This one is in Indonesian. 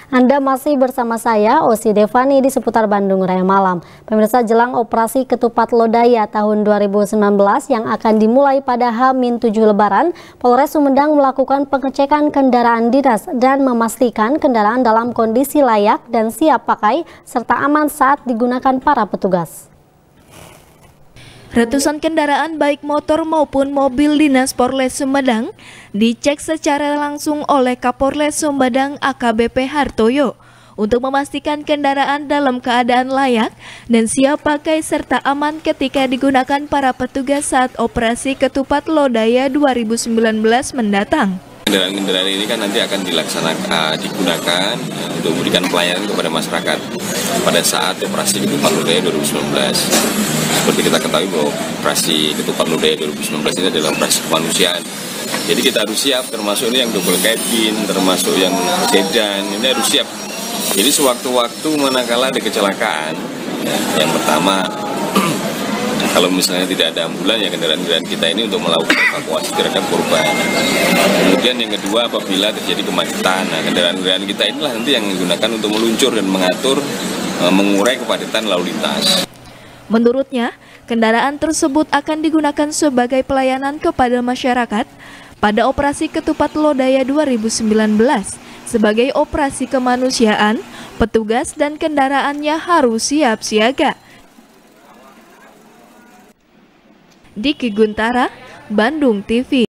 Anda masih bersama saya, Osi Devani, di seputar Bandung Raya Malam. Pemirsa, jelang operasi Ketupat Lodaya tahun 2019 yang akan dimulai pada H-7 Lebaran, Polres Sumedang melakukan pengecekan kendaraan dinas dan memastikan kendaraan dalam kondisi layak dan siap pakai serta aman saat digunakan para petugas. Ratusan kendaraan baik motor maupun mobil dinas Polres Sumedang dicek secara langsung oleh Kapolres Sumedang AKBP Hartoyo untuk memastikan kendaraan dalam keadaan layak dan siap pakai serta aman ketika digunakan para petugas saat operasi Ketupat Lodaya 2019 mendatang. Kendaraan-kendaraan ini kan nanti akan digunakan untuk memberikan pelayanan kepada masyarakat pada saat operasi Ketupat Lodaya 2019. Seperti kita ketahui bahwa operasi Ketupat Lodaya 2019 ini adalah operasi kemanusiaan. Jadi kita harus siap, termasuk ini yang double cabin, termasuk yang sedan, ini harus siap. Jadi sewaktu-waktu manakala ada kecelakaan, yang pertama kalau misalnya tidak ada ambulan, ya kendaraan-kendaraan kita ini untuk melakukan evakuasi terhadap korban. Kemudian yang kedua, apabila terjadi kemacetan, nah kendaraan-kendaraan kita inilah nanti yang digunakan untuk meluncur dan mengatur, mengurai kepadatan lalu lintas. Menurutnya, kendaraan tersebut akan digunakan sebagai pelayanan kepada masyarakat pada operasi Ketupat Lodaya 2019 sebagai operasi kemanusiaan. Petugas dan kendaraannya harus siap siaga. Diki Guntara, Bandung TV.